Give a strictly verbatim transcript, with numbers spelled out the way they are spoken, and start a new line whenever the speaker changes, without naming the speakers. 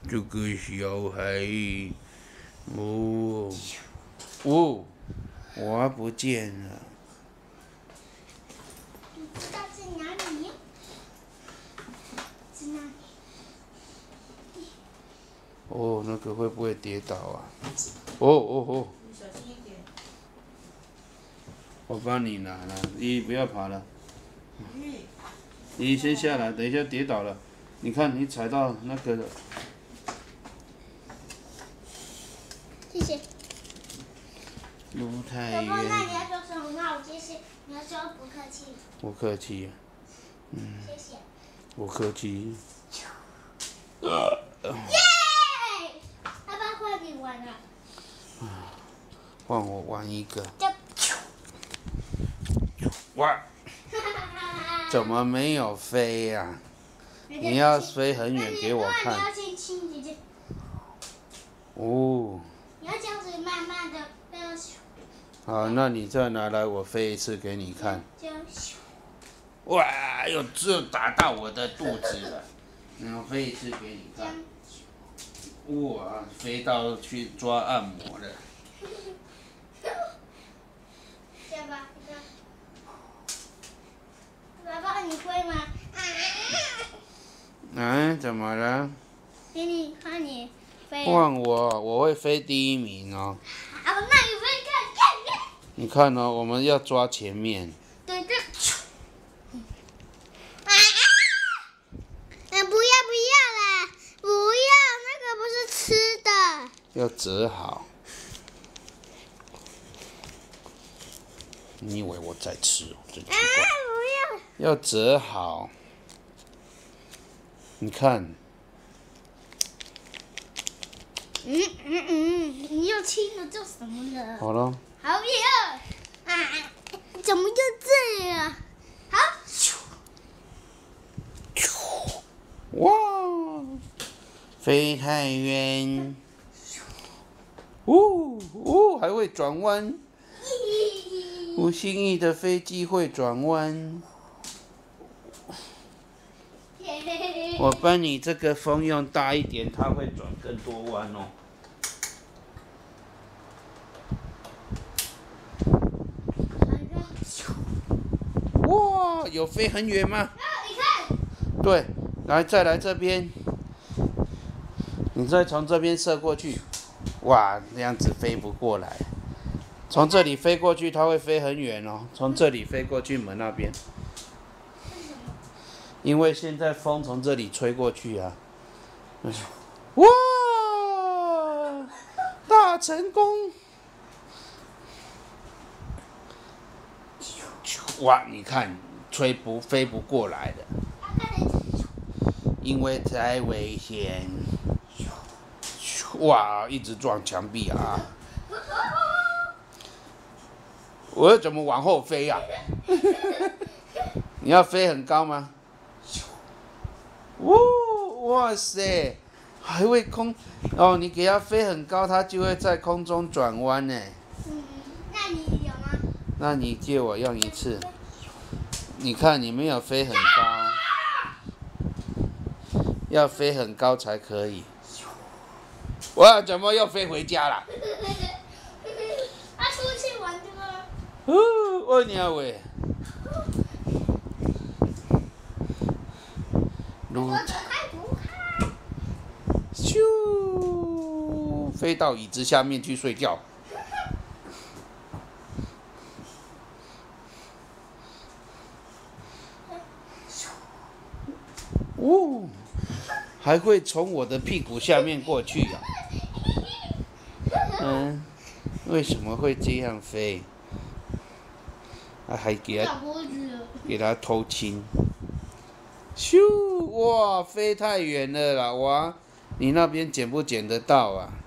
这个小孩，哦，哦，我不见了。
你知道在哪里？在哪里？
哦，那个会不会跌倒啊？哦哦哦！
你小心一点。
我帮你拿了，你不要爬了。你先下来，等一下跌倒了。你看，你踩到那个了。
谢谢。
卢太
宝宝，那你
远。
要说什么？那我谢谢。你要说不客气。
不客气。嗯。
谢谢。
不客气。
耶！爸爸换你玩了。
换我玩一个。
就
哇！怎么没有飞呀、啊？你要飞很远给我看。
你要先亲姐姐。
哦。
你要这样子慢慢的，不要。
好，那你再拿来，我飞一次给你看。哇！又又打到我的肚子了。然后飞一次给你看。哇！飞到去抓按摩了。
这样吧，这样。爸爸，你会吗？
啊？怎么了？
给你看你飞。
换我，我会飞第一名哦。
好，那你飞看看。
你看哦，我们要抓前面。
对对。啊！嗯，不要不要啦，不要，那个不是吃的。
要折好。你以为我在吃哦？真奇怪。
啊！不
要。要折好。你看。
嗯嗯嗯，你又亲了做什么了？
好了。
好热啊！怎么就这样？好。
哇！飞太远。呜呜，还会转弯。吴心怡的飞机会转弯。我帮你这个风用大一点，它会转更多弯哦。哇，有飞很远吗？
你看。
对，来再来这边，你再从这边射过去。哇，那样子飞不过来。从这里飞过去，它会飞很远哦。从这里飞过去门那边。因为现在风从这里吹过去啊。哇！大成功！哇，你看，吹不飞不过来的，因为太危险。哇，一直撞墙壁啊！我要怎么往后飞呀、啊？你要飞很高吗？哦，哇塞，还会空哦！你给它飞很高，它就会在空中转弯呢。
嗯，那你有吗？
那你借我用一次。你看你没有飞很高，要飞很高才可以。哇，怎么又飞回家了？
他出去玩这个。
哦，我鸟喂。
我走开不开。
咻，飞到椅子下面去睡觉。哦，还会从我的屁股下面过去啊！嗯，为什么会这样飞？啊，还给他给他偷亲。咻！哇，飞太远了啦！哇，你那边捡不捡得到啊？